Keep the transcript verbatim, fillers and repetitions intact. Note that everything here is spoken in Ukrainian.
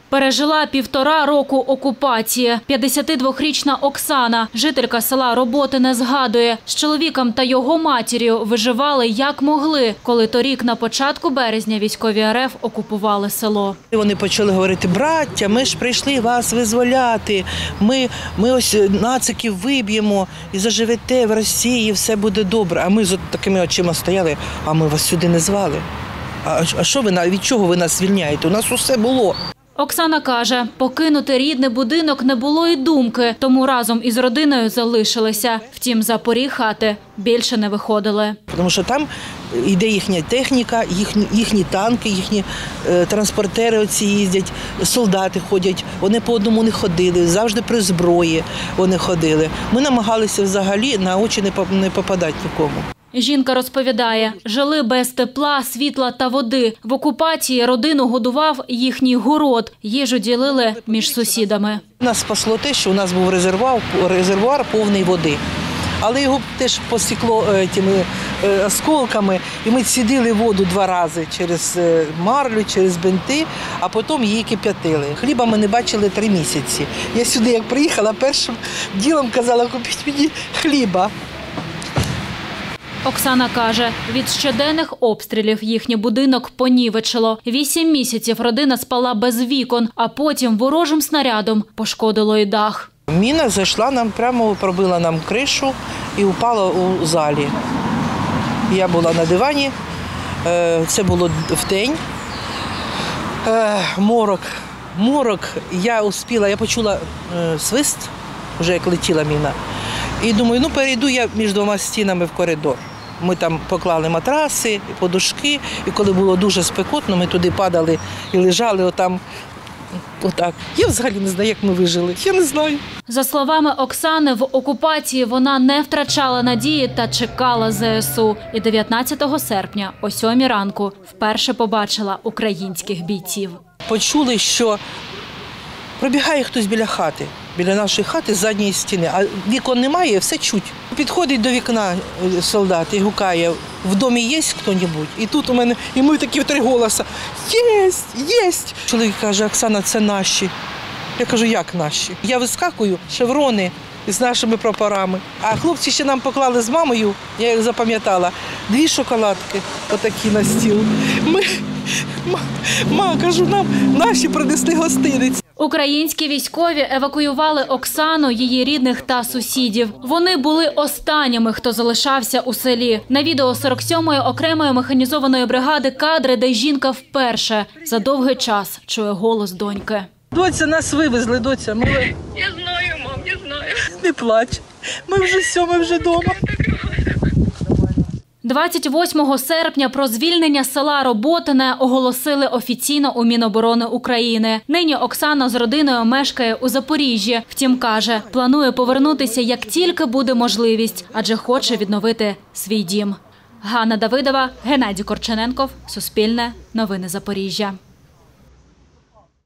Пережила півтора року окупації. п'ятдесятидвохрічна Оксана, жителька села Роботине, згадує, з чоловіком та його матір'ю виживали як могли, коли торік на початку березня військові РФ окупували село. Вони почали говорити: браття, ми ж прийшли вас визволяти, ми, ми ось нациків виб'ємо і заживете в Росії, все буде добре. А ми з такими очима стояли: а ми вас сюди не звали. А що ви, від чого ви нас звільняєте? У нас усе було. Оксана каже, покинути рідний будинок не було і думки, тому разом із родиною залишилися. Втім, за поріг хати більше не виходили. Тому що там йде їхня техніка, їхні, їхні танки, їхні е, транспортери оці їздять, солдати ходять. Вони по одному не ходили, завжди при зброї вони ходили. Ми намагалися взагалі на очі не, не попадати нікому. Жінка розповідає, жили без тепла, світла та води. В окупації родину годував їхній город. Їжу ділили між сусідами. Нас спасло те, що у нас був резервуар, резервуар повний води. Але його теж посікло тими осколками, і ми цідили воду два рази через марлю, через бинти, а потім її кип'ятили. Хліба ми не бачили три місяці. Я сюди, як приїхала, першим ділом казала: купіть мені хліба. Оксана каже, від щоденних обстрілів їхній будинок понівечило. Вісім місяців родина спала без вікон, а потім ворожим снарядом пошкодило і дах. Міна зайшла нам прямо, пробила нам кришу і упала у залі. Я була на дивані, це було вдень. Морок, морок, я успіла, я почула свист, вже як летіла міна. І думаю, ну перейду я між двома стінами в коридор. Ми там поклали матраси, подушки, і коли було дуже спекотно, ми туди падали і лежали отам, отак. Я взагалі не знаю, як ми вижили, я не знаю. За словами Оксани, в окупації вона не втрачала надії та чекала ЗСУ. І дев'ятнадцятого серпня о сьомій ранку вперше побачила українських бійців. Почули, що пробігає хтось біля хати, біля нашої хати з задньої стіни, а вікон немає, все чуть. Підходить до вікна солдат і гукає: в домі є хто-небудь? І тут у мене, і ми такі в три голоси: єсть, єсть. Чоловік каже: Оксана, це наші. Я кажу: як наші? Я вискакую, шеврони з нашими прапорами. А хлопці ще нам поклали з мамою, я їх запам'ятала, дві шоколадки отакі на стіл. Ми, ма, ма, кажу, нам наші принесли гостиниць. Українські військові евакуювали Оксану, її рідних та сусідів. Вони були останніми, хто залишався у селі. На відео сорок сьомої окремої механізованої бригади кадри, де жінка вперше за довгий час чує голос доньки. Доця, нас вивезли, доця. Ми... Я знаю, мам, я знаю. Не плач. Ми вже все, ми вже вдома. двадцять восьмого серпня про звільнення села Роботине оголосили офіційно у Міноборони України. Нині Оксана з родиною мешкає у Запоріжжі. Втім, каже, планує повернутися, як тільки буде можливість, адже хоче відновити свій дім. Ганна Давидова, Геннадій Корчененков, Суспільне, Новини Запоріжжя.